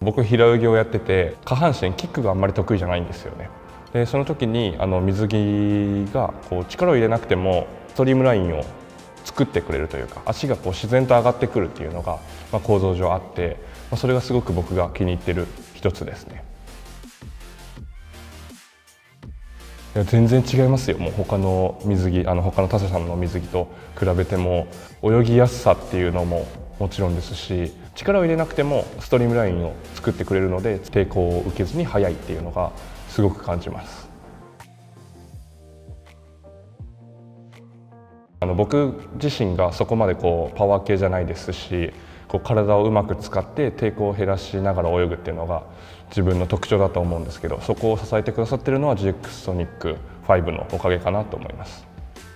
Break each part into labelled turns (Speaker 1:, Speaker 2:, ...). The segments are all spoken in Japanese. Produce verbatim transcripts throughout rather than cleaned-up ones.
Speaker 1: 僕平泳ぎをやってて下半身キックがあんまり得意じゃないんですよね。でその時にあの水着がこう力を入れなくてもストリームラインを作ってくれるというか、足がこう自然と上がってくるっていうのが、まあ、構造上あって、まあ、それがすごく僕が気に入ってる一つですね。いや全然違いますよ。もう他の水着、あの他の他社さんの水着と比べても泳ぎやすさっていうのももちろんですし、力を入れなくてもストリームラインを作ってくれるので抵抗を受けずに速いっていうのがすごく感じます。あの僕自身がそこまでこうパワー系じゃないですし、こう体をうまく使って抵抗を減らしながら泳ぐっていうのが自分の特徴だと思うんですけど、そこを支えてくださっているのは ジーエックス ソニックファイブのおかげかなと思います。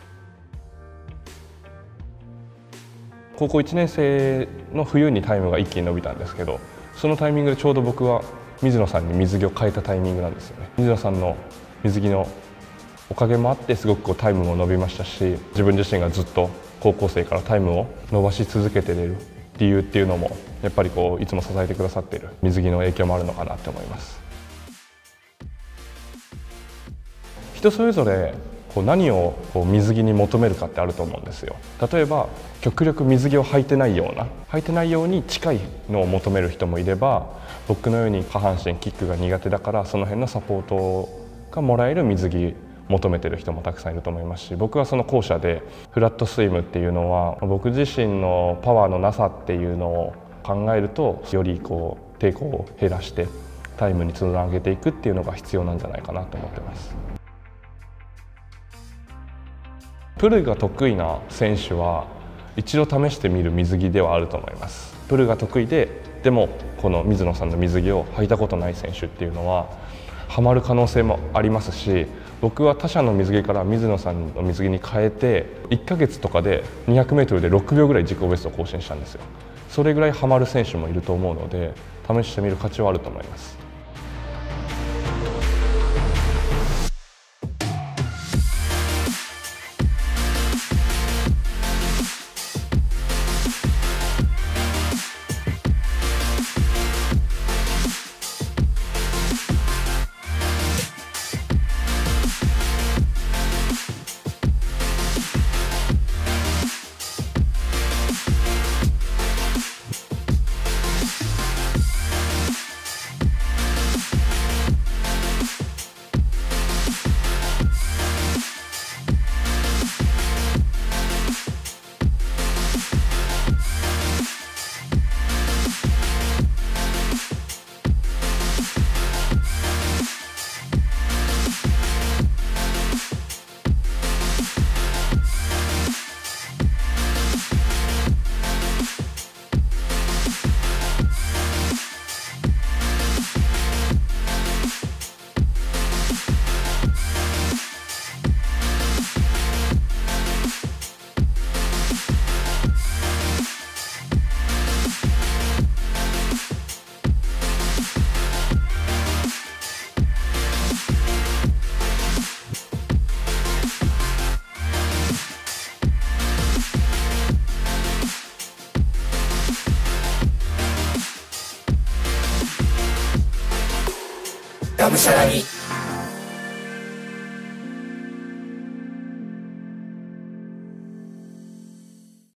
Speaker 1: 高校いちねん生の冬にタイムが一気に伸びたんですけど、そのタイミングでちょうど僕は水野さんに水着を変えたタイミングなんですよね。水野さんの水着のおかげもあってすごくこうタイムも伸びましたし、自分自身がずっと高校生からタイムを伸ばし続けている理由っていうのもやっぱりこういつも支えてくださっている水着の影響もあるのかなと思います。人それぞれこう何をこう水着に求めるかってあると思うんですよ。例えば極力水着を履いてないような履いてないように近いのを求める人もいれば、僕のように下半身キックが苦手だからその辺のサポートがもらえる水着求めてる人もたくさんいると思いますし、僕はその後者でフラットスイムっていうのは僕自身のパワーのなさっていうのを考えると、よりこう抵抗を減らしてタイムにつなげていくっていうのが必要なんじゃないかなと思ってます。プルが得意な選手は一度試してみる水着ではあると思います。プルが得意ででもこの水野さんの水着を履いたことない選手っていうのはハマる可能性もありますし、僕は他社の水着から水野さんの水着に変えていっかげつとかで にひゃくメートル でろくびょうぐらい自己ベストを更新したんですよ。それぐらいハマる選手もいると思うので、試してみる価値はあると思います。
Speaker 2: がむしゃらに